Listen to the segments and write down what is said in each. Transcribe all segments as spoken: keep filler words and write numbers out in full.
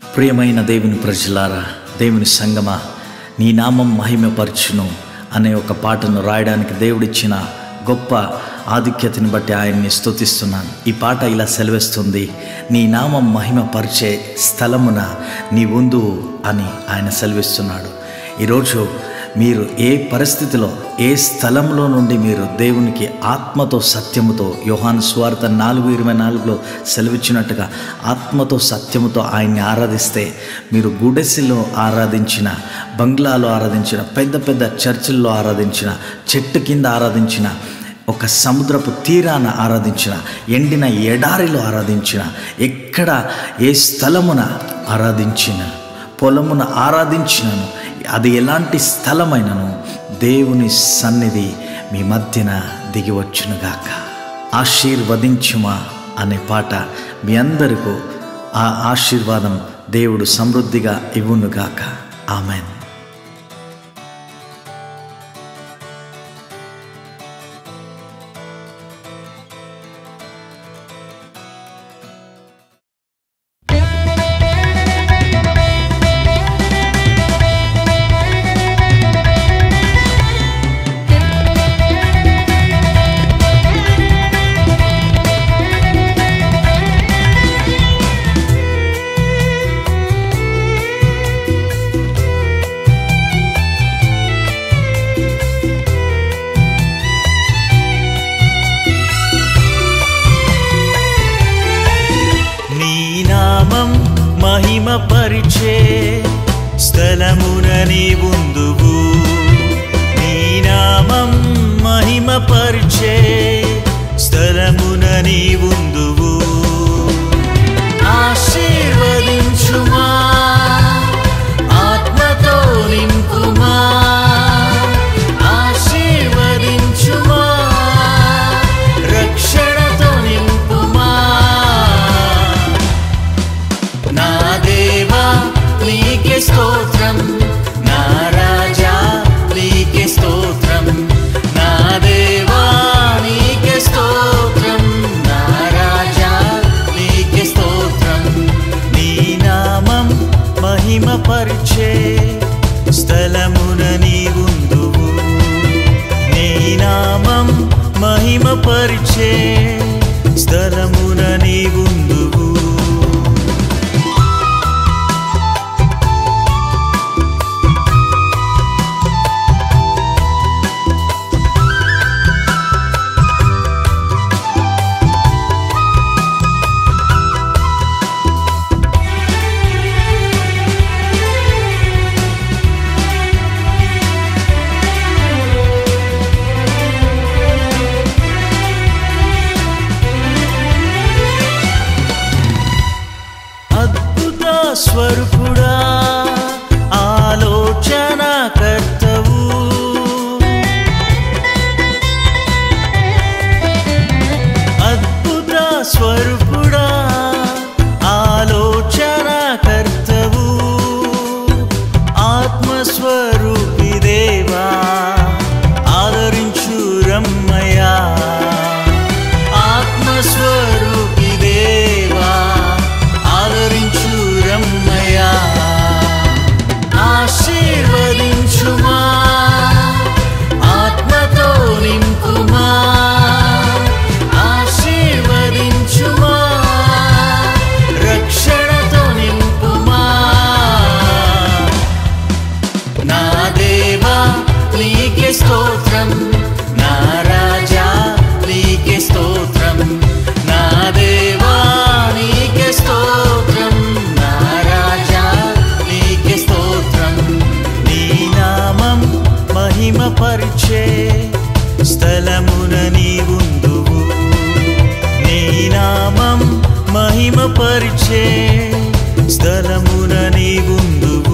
ప్రియమైన దేవుని ప్రజలారా, దేవుని సంగమా, నీ నామం మహిమపరచును అనే ఒక పాటను రాయడానికి దేవుడిచ్చిన గొప్ప ఆధిక్యతని బట్టి ఆయన్ని స్తుతిస్తున్నాను. ఈ పాట ఇలా సెలవిస్తుంది: నీ నామం మహిమపరిచే స్థలమున నీ ఉందు అని ఆయన సెలవిస్తున్నాడు. ఈరోజు మీరు ఏ పరిస్థితిలో, ఏ స్థలంలో నుండి మీరు దేవునికి ఆత్మతో సత్యముతో, యోహాను సువార్త నాలుగు ఇరవై నాలుగులో సెలవిచ్చినట్టుగా ఆత్మతో సత్యముతో ఆయన్ని ఆరాధిస్తే, మీరు గుడెసిలో ఆరాధించిన, బంగ్లాలో ఆరాధించిన, పెద్ద పెద్ద చర్చిల్లో ఆరాధించిన, చెట్టు కింద ఆరాధించిన, ఒక సముద్రపు తీరాన ఆరాధించిన, ఎండిన ఎడారిలో ఆరాధించిన, ఎక్కడ ఏ స్థలమున ఆరాధించిన, పొలమున ఆరాధించినను, అది ఎలాంటి స్థలమైనను దేవుని సన్నిధి మీ మధ్యన దిగివచ్చునుగాక. ఆశీర్వదించుమా అనే పాట మీ అందరికీ ఆ ఆశీర్వాదం దేవుడు సమృద్ధిగా ఇవ్వునుగాక. ఆమెన్. మహిమపరిచే స్థలమున నీ ఉందువు, నీ నామం మహిమపరిచే స్థలమున నీ ఉందువు. ఆశీర్వదించుమా, ఆత్మతో నింపుమా, ఆశీర్వదించుమా, రక్షణతో నింపుమా. నా దేవా నీకే స్తోత్రం, నా రాజా నీకే స్తోత్రం, నా దేవా నీకే స్తోత్రం, నా రాజా నీకే స్తోత్రం. నీ నామం మహిమపరిచే స్థలమున నీ ఉందువు, నీ నామం మహిమపరిచే స్థలమున నీ ఉందువు. స్వరూపుడా, ఆలోచన కర్తవు, అద్భుత స్వరూపుడా, ఆలోచన కర్తవు, ఆత్మస్వరూపి దేవా ఆదరించు రమ్మయ్యా. ఆత్మస్వరూపి దేవా ఆదరించు రమ్మయ్యా. ఆశీర్వదించుమా, ఆత్మతో నింపుమా, ఆశీర్వదించుమా, రక్షణతో నింపుమా. నా దేవా నీకే స్తోత్రం, నా రాజా నీకే స్తోత్రం, నా దేవా నీకే స్తోత్రం, నా రాజా నీకే స్తోత్రం. నీ నామం మహిమపరిచే స్థలమున నీ ఉందువు, నీ నామం మహిమపరిచే స్థలమున నీ ఉందువు.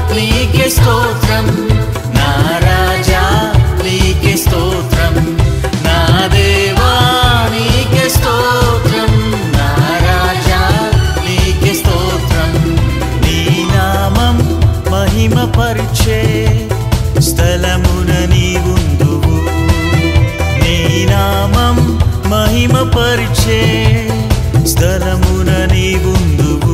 నీకే స్తోత్రం నా రాజా నీకే స్తోత్రం నా దేవా నీకే స్తోత్రం నా రాజా నీకే స్తోత్రం నీ నామం మహిమ పరిచే స్థలమున నీవుందువు నీ నామం మహిమ పరిచే స్థలమున నీవుందువు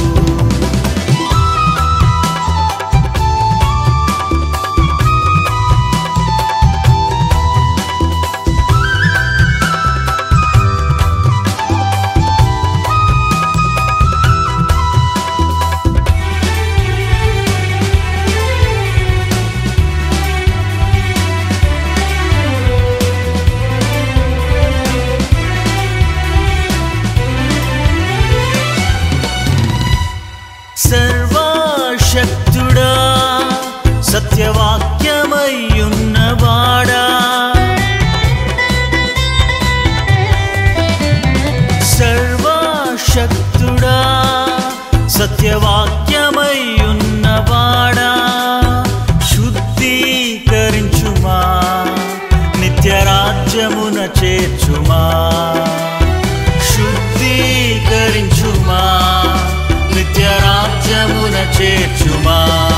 సర్వశక్తుడా సత్యవాక్యమయ్యున్నవాడా సర్వశక్తుడా సత్యవాక్యమయ్యున్నవాడా శుద్ధీకరించుమా నిత్యరాజ్యమున చేర్చుమా శుద్ధీకరించుమా నిత్యరాజ్యమున చేర్చుమా